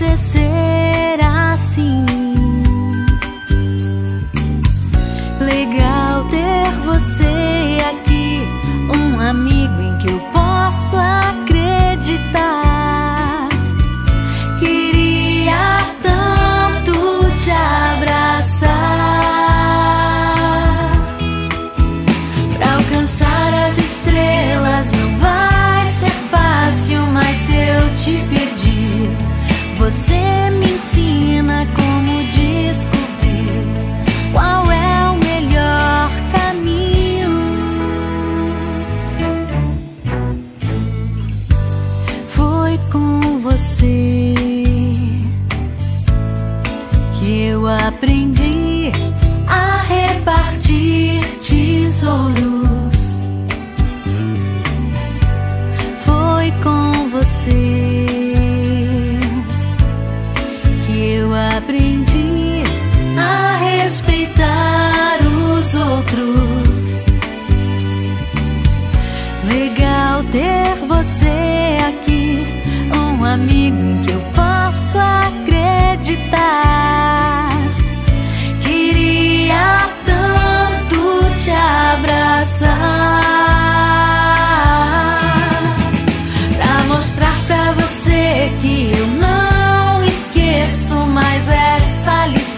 acontecer assim. Legal ter você aqui, um amigo em que eu posso acreditar. Queria tanto te abraçar. Pra alcançar as estrelas não vai ser fácil, mas se eu te pedir, você me ensina como descobrir qual é o melhor caminho. Foi com você que eu aprendi a repartir tesouros. Foi com você que eu aprendi a respeitar os outros. Legal ter você aqui, um amigo em que eu posso acreditar. Queria tanto te abraçar, pra mostrar pra você que eu não esqueço mais essa lição.